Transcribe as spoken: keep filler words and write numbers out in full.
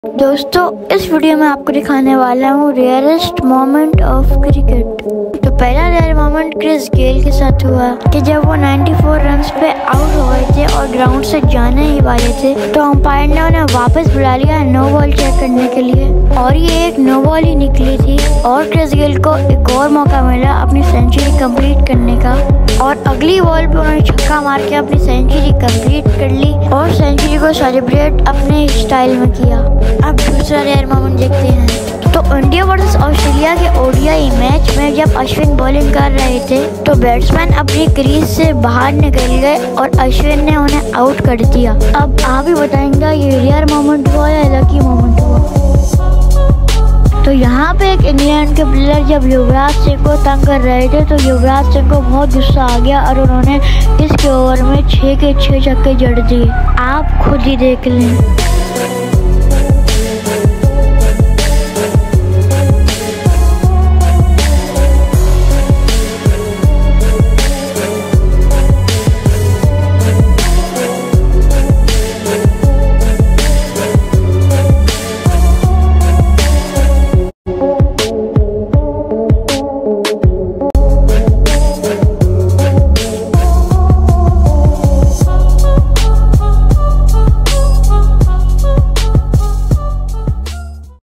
दोस्तों इस वीडियो में आपको दिखाने वाला हूँ रेयरेस्ट मोमेंट ऑफ क्रिकेट। तो पहला रेयर मोमेंट क्रिस गेल के साथ हुआ कि जब वो चौरानवे रन्स पे आउट हो गए थे और ग्राउंड से जाने ही वाले थे तो अंपायर ने उन्हें वापस बुला लिया नो बॉल चेक करने के लिए, और ये एक नो बॉल ही निकली थी और क्रिस गेल को एक और मौका मिला अपनी सेंचुरी कंप्लीट करने का, और अगली बॉल पे उन्होंने छक्का मार के अपनी सेंचुरी कंप्लीट कर ली और सेंचुरी को सेलिब्रेट अपने स्टाइल में किया। अब दूसरा रेयर मोमेंट देखते हैं। तो इंडिया वर्सेस ऑस्ट्रेलिया के ओडीआई मैच में जब अश्विन बॉलिंग कर रहे थे तो बैट्समैन अपनी क्रीज से बाहर निकल गए और अश्विन ने उन्हें आउट कर दिया। अब आप ही बताएंगे ये रेयर मोमेंट हुआ या लकी मोमेंट हुआ। तो यहाँ पे एक इंग्लैंड के प्लेयर जब युवराज सिंह को तंग कर रहे थे तो युवराज सिंह को बहुत गुस्सा आ गया और उन्होंने इसके ओवर में छः के छः छक्के जड़ दिए। आप खुद ही देख लें।